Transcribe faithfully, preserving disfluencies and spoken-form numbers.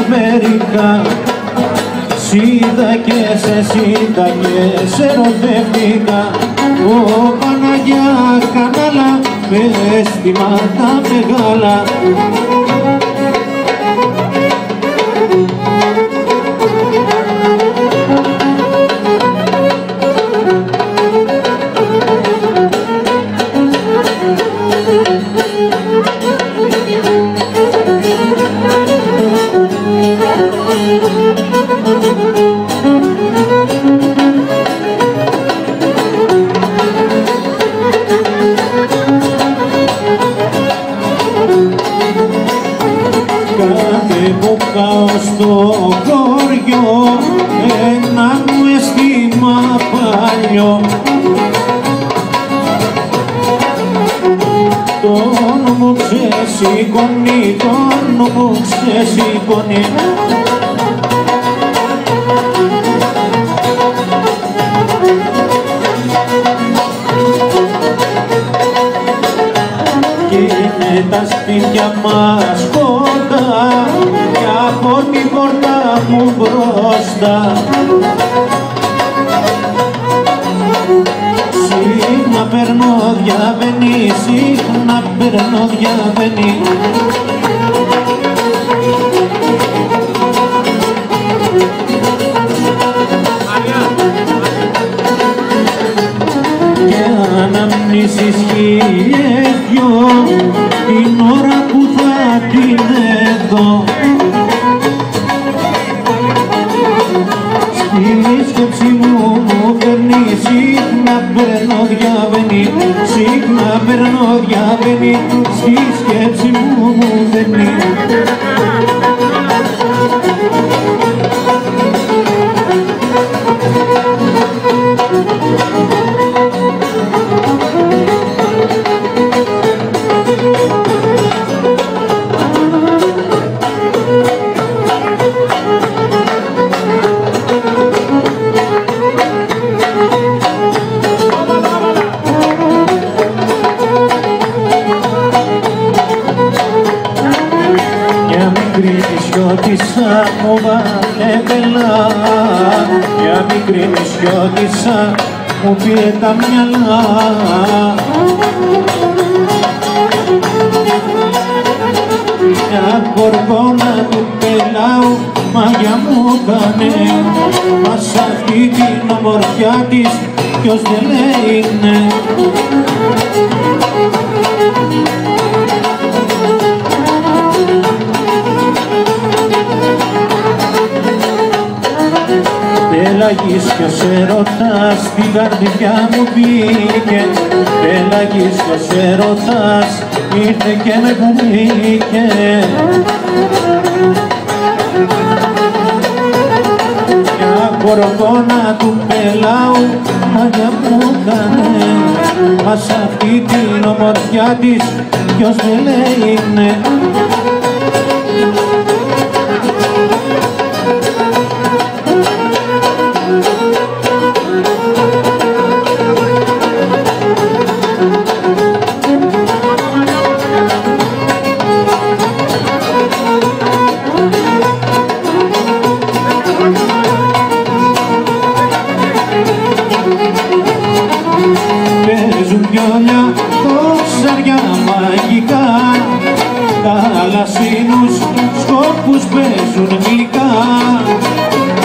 Αμερικά. Σίδα και σε σίδα και σε ερωτεύτηκα. Ω Παναγιά κανάλα με αισθήματα μεγάλα. Κάθε που κάω στο χωριό ένα μου αίσθημα παλιό. Τον μου ξεσηκώνει, τον μου ξεσηκώνει. Και είναι τα σπίτια μας κοντά και από την πόρτα μου μπροστά. Συχνά περνώ διαβαίνει, συχνά περνώ διαβαίνει. Και αναμνήσεις χίλιες δυο την ώρα που θα την δω. Στη σκέψη μου μου φέρνει, συχνά περνώ διαβαίνει, συχνά περνώ διαβαίνει, στη σκέψη μου μου φέρνει. Νησιώτισσα μου βάλε βελά, μια μικρή νησιώτισσα μου πήρε τα μυαλά. Μια κορδόνα του πελάου μάγια μου κάνε, μα σ' αυτή την ομορφιά της ποιος δεν λέει ναι. Πελαγίσκιος έρωτας στην καρδιά μου μπήκε, πελαγίσκιος έρωτας ήρθε και με βρήκε. Μια κορδόνα του πελάου μάγια μου κάνε, μα σ' αυτή την ομορφιά της ποιος δεν λέει ναι. Παίζουν πιόλια ψάρια μαγικά, θαλασσίνους σκόπους παίζουν γλυκά.